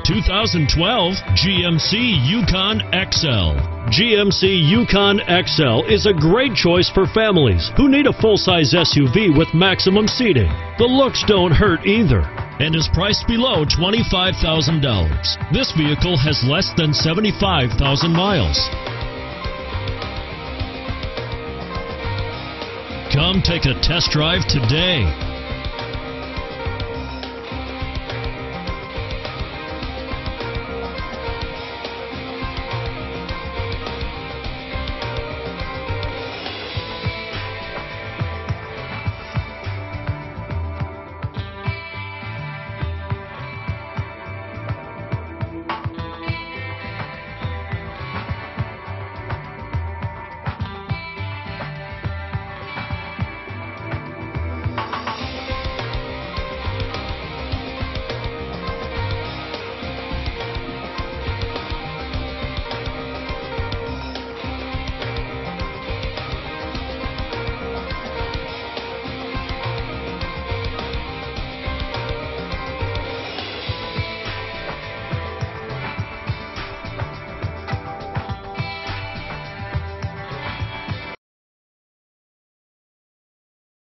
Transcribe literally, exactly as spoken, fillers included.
two thousand twelve G M C Yukon X L. G M C Yukon X L is a great choice for families who need a full-size S U V with maximum seating. The looks don't hurt either, and is priced below twenty-five thousand dollars. This vehicle has less than seventy-five thousand miles. Come take a test drive today.